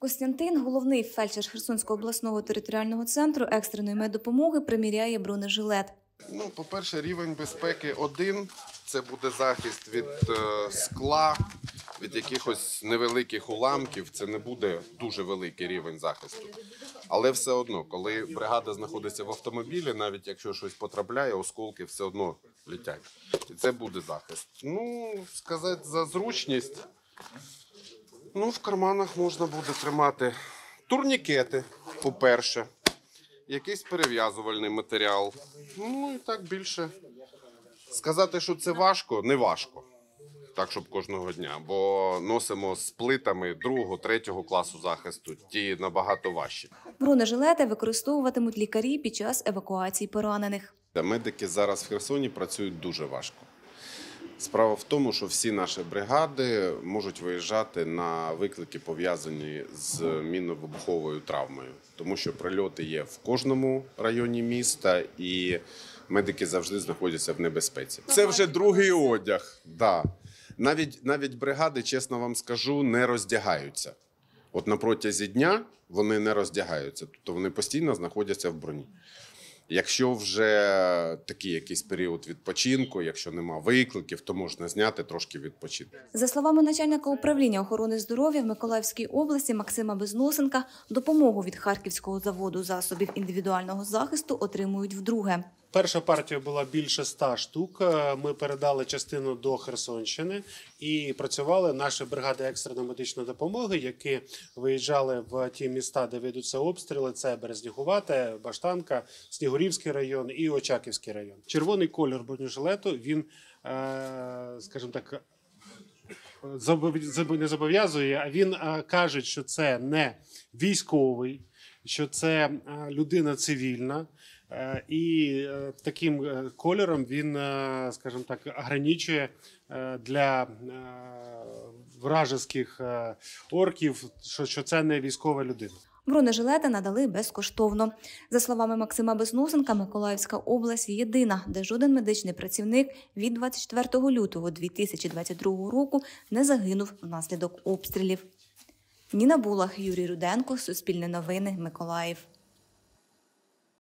Костянтин, головний фельдшер Херсонського обласного територіального центру екстреної меддопомоги, приміряє бронежилет. По-перше, рівень безпеки 1 – це буде захист від скла, від якихось невеликих уламків. Це не буде дуже великий рівень захисту. Але все одно, коли бригада знаходиться в автомобілі, навіть якщо щось потрапляє, осколки все одно летять. І це буде захист. Сказати за зручність, в карманах можна буде тримати турнікети, по-перше. Якийсь перев'язувальний матеріал. І так більше. Сказати, що це важко, не важко. Так, щоб кожного дня. Бо носимо з плитами 2-3 класу захисту. Ті набагато важчі. Бронежилети використовуватимуть лікарі під час евакуації поранених. Медики зараз в Херсоні працюють дуже важко. Справа в тому, що всі наші бригади можуть виїжджати на виклики, пов'язані з мінно-вибуховою травмою. Тому що прильоти є в кожному районі міста і медики завжди знаходяться в небезпеці. Це вже другий одяг. Да. Навіть бригади, чесно вам скажу, не роздягаються. От на протязі дня вони не роздягаються, тобто вони постійно знаходяться в броні. Якщо вже такий якийсь період відпочинку, якщо нема викликів, то можна зняти, трошки відпочити. За словами начальника управління охорони здоров'я в Миколаївській області Максима Безносенка, допомогу від Харківського заводу засобів індивідуального захисту отримують вдруге. Перша партія була більше 100 штук. Ми передали частину до Херсонщини і працювали наші бригади екстреної медичної допомоги, які виїжджали в ті міста, де ведуться обстріли. Це Березнігувате, Баштанка, Снігурівський район і Очаківський район. Червоний колір бронежилету, він, скажімо так, не зобов'язує, а він каже, що це не військовий, що це людина цивільна. І таким кольором він, скажімо так, ограничує для вражеських орків, що це не військова людина. Бронежилети надали безкоштовно. За словами Максима Безносенка, Миколаївська область єдина, де жоден медичний працівник від 24 лютого 2022 року не загинув внаслідок обстрілів. Ніна Булах, Юрій Руденко, Суспільне новини, Миколаїв.